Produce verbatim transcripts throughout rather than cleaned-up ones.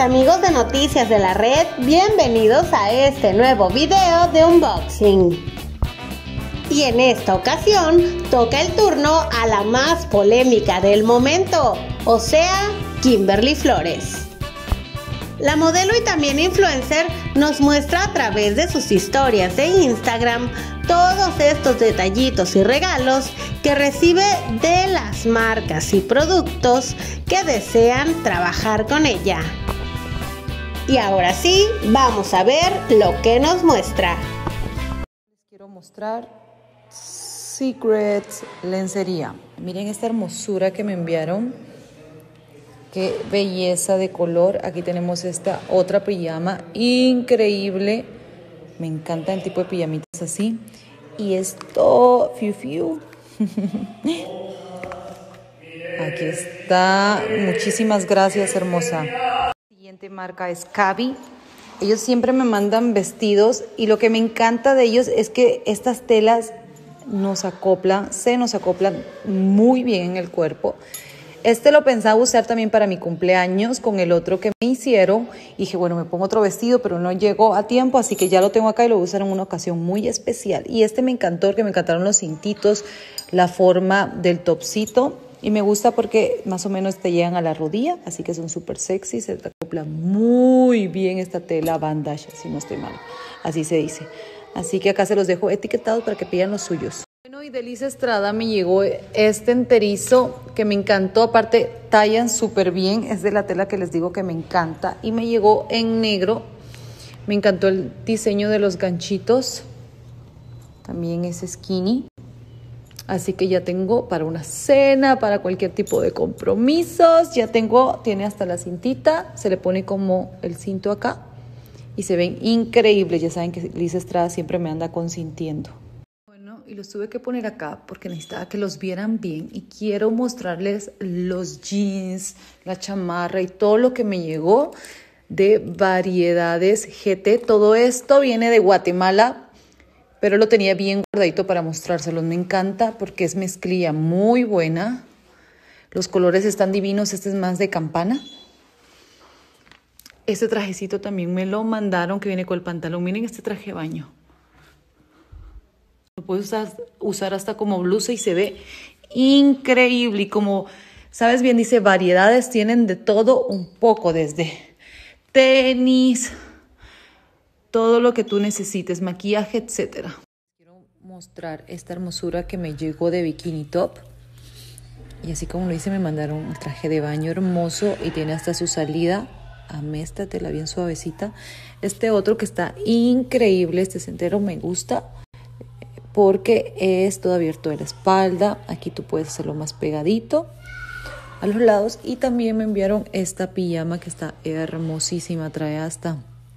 amigos de Noticias de la Red, bienvenidos a este nuevo video de unboxing. Y en esta ocasión toca el turno a la más polémica del momento, o sea, Kimberly Flores. La modelo y también influencer nos muestra a través de sus historias de Instagram todos estos detallitos y regalos que recibe de las marcas y productos que desean trabajar con ella. Y ahora sí, vamos a ver lo que nos muestra. Les quiero mostrar Secrets lencería. Miren esta hermosura que me enviaron. Qué belleza de color. Aquí tenemos esta otra pijama increíble. Me encanta el tipo de pijamitas así. Y esto, fiu fiu. Aquí está. Muchísimas gracias, hermosa. La siguiente marca es Cabi. Ellos siempre me mandan vestidos y lo que me encanta de ellos es que estas telas nos acoplan, se nos acoplan muy bien en el cuerpo. Este lo pensaba usar también para mi cumpleaños con el otro que me hicieron. Y dije, bueno, me pongo otro vestido, pero no llegó a tiempo, así que ya lo tengo acá y lo voy a usar en una ocasión muy especial. Y este me encantó, que me encantaron los cintitos, la forma del topsito. Y me gusta porque más o menos te llegan a la rodilla, así que son súper sexy. Se te acopla muy bien esta tela bandage, si no estoy mal. Así se dice. Así que acá se los dejo etiquetados para que pidan los suyos. Bueno, y de Liz Estrada me llegó este enterizo que me encantó. Aparte, tallan súper bien. Es de la tela que les digo que me encanta. Y me llegó en negro. Me encantó el diseño de los ganchitos. También es skinny. Así que ya tengo para una cena, para cualquier tipo de compromisos. Ya tengo, tiene hasta la cintita. Se le pone como el cinto acá. Y se ven increíbles. Ya saben que Liz Estrada siempre me anda consintiendo. Y los tuve que poner acá porque necesitaba que los vieran bien y quiero mostrarles los jeans, la chamarra y todo lo que me llegó de Variedades G T. Todo esto viene de Guatemala, pero lo tenía bien guardadito para mostrárselos. Me encanta porque es mezclilla muy buena. Los colores están divinos. Este es más de campana. Este trajecito también me lo mandaron, que viene con el pantalón. Miren este traje de baño. Lo puedes usar, usar hasta como blusa y se ve increíble. Y como sabes bien, dice variedades, tienen de todo un poco, desde tenis, todo lo que tú necesites, maquillaje, etcétera. Quiero mostrar esta hermosura que me llegó de bikini top. Y así como lo hice, me mandaron un traje de baño hermoso y tiene hasta su salida. Amé esta tela bien suavecita. Este otro que está increíble, este entero me gusta. Porque es todo abierto de la espalda. Aquí tú puedes hacerlo más pegadito a los lados. Y también me enviaron esta pijama que está hermosísima. Trae hasta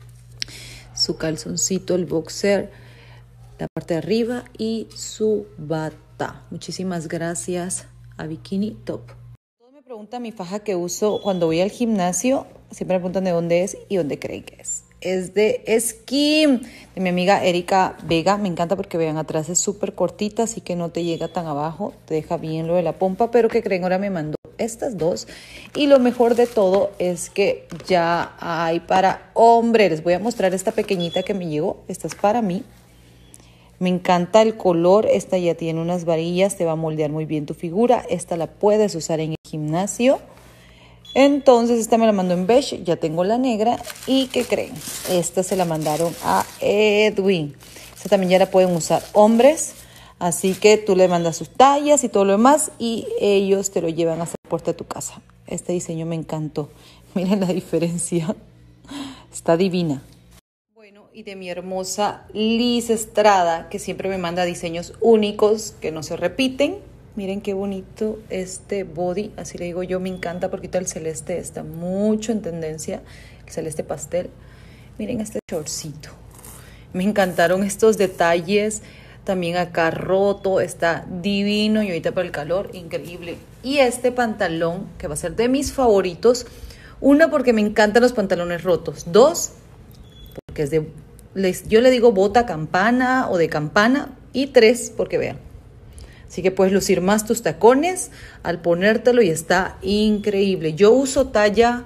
su calzoncito, el boxer, la parte de arriba y su bata. Muchísimas gracias a Bikini Top. Todos me preguntan mi faja que uso cuando voy al gimnasio. Siempre me preguntan de dónde es y dónde creen que es. Es de Skim, de mi amiga Erika Vega. Me encanta porque vean, atrás es súper cortita, así que no te llega tan abajo. Te deja bien lo de la pompa, pero que creen, ahora me mandó estas dos. Y lo mejor de todo es que ya hay para hombre. Les voy a mostrar esta pequeñita que me llegó. Esta es para mí. Me encanta el color. Esta ya tiene unas varillas, te va a moldear muy bien tu figura. Esta la puedes usar en el gimnasio. Entonces esta me la mandó en beige, ya tengo la negra. ¿Y qué creen? Esta se la mandaron a Edwin. Esta también ya la pueden usar hombres. Así que tú le mandas sus tallas y todo lo demás y ellos te lo llevan a hacer puerta de tu casa. Este diseño me encantó. Miren la diferencia. Está divina. Bueno, y de mi hermosa Liz Estrada, que siempre me manda diseños únicos que no se repiten. Miren qué bonito este body, así le digo yo, me encanta porque el celeste está mucho en tendencia, el celeste pastel. Miren este shortcito, me encantaron estos detalles, también acá roto, está divino y ahorita para el calor, increíble. Y este pantalón que va a ser de mis favoritos, una porque me encantan los pantalones rotos, dos porque es de, les, yo le digo bota campana o de campana, y tres porque vean. Así que puedes lucir más tus tacones al ponértelo y está increíble. Yo uso talla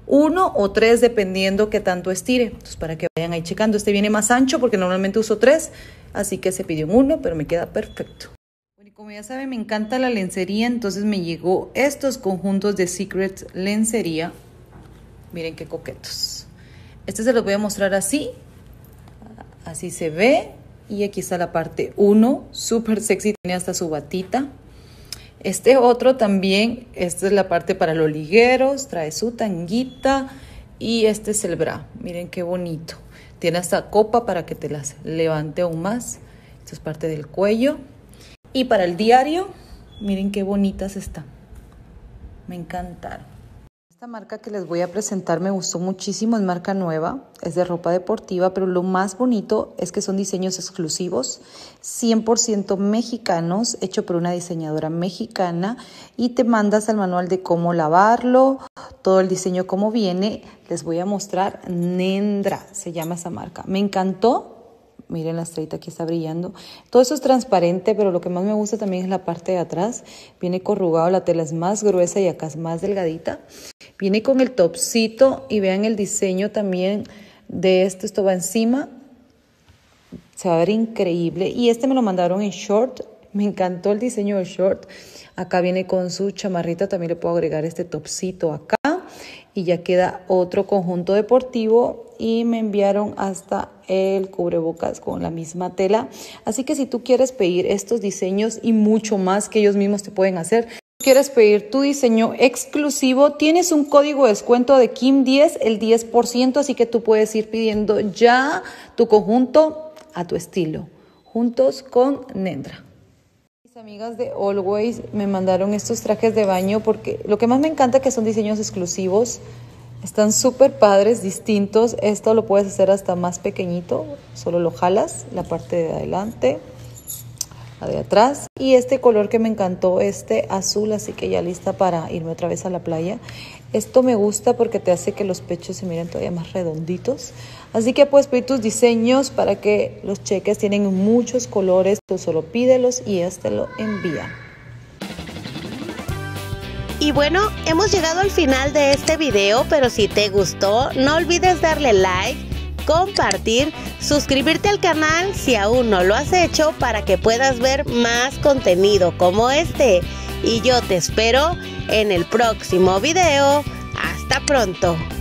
uno o tres dependiendo que tanto estire. Entonces para que vayan ahí checando, este viene más ancho porque normalmente uso tres, así que se pidió un uno, pero me queda perfecto. Bueno, y como ya saben, me encanta la lencería, entonces me llegó estos conjuntos de Secret lencería. Miren qué coquetos. Este se los voy a mostrar así, así se ve. Y aquí está la parte uno, súper sexy, tiene hasta su batita. Este otro también, esta es la parte para los ligueros, trae su tanguita y este es el bra. Miren qué bonito. Tiene hasta copa para que te las levante aún más. Esto es parte del cuello. Y para el diario, miren qué bonitas están. Me encantaron. Esta marca que les voy a presentar me gustó muchísimo, es marca nueva, es de ropa deportiva, pero lo más bonito es que son diseños exclusivos, cien por ciento mexicanos, hecho por una diseñadora mexicana, y te mandas al manual de cómo lavarlo, todo el diseño como viene. Les voy a mostrar Nendra, se llama esa marca. Me encantó. Miren la estrellita aquí está brillando. Todo eso es transparente, pero lo que más me gusta también es la parte de atrás. Viene corrugado, la tela es más gruesa y acá es más delgadita. Viene con el topcito y vean el diseño también de esto. Esto va encima. Se va a ver increíble. Y este me lo mandaron en short. Me encantó el diseño del short. Acá viene con su chamarrita. También le puedo agregar este topcito acá. Y ya queda otro conjunto deportivo y me enviaron hasta el cubrebocas con la misma tela. Así que si tú quieres pedir estos diseños y mucho más que ellos mismos te pueden hacer, si quieres pedir tu diseño exclusivo, tienes un código de descuento de Kim diez, el diez por ciento, así que tú puedes ir pidiendo ya tu conjunto a tu estilo, juntos con Nendra. Mis amigas de Always me mandaron estos trajes de baño porque lo que más me encanta es que son diseños exclusivos. Están súper padres, distintos. Esto lo puedes hacer hasta más pequeñito. Solo lo jalas, la parte de adelante, la de atrás. Y este color que me encantó, este azul, así que ya lista para irme otra vez a la playa. Esto me gusta porque te hace que los pechos se miren todavía más redonditos. Así que puedes pedir tus diseños para que los cheques. Tienen muchos colores. Tú solo pídelos y este lo envía. Y bueno, hemos llegado al final de este video, pero si te gustó, no olvides darle like, compartir, suscribirte al canal si aún no lo has hecho para que puedas ver más contenido como este. Y yo te espero en el próximo video. ¡Hasta pronto!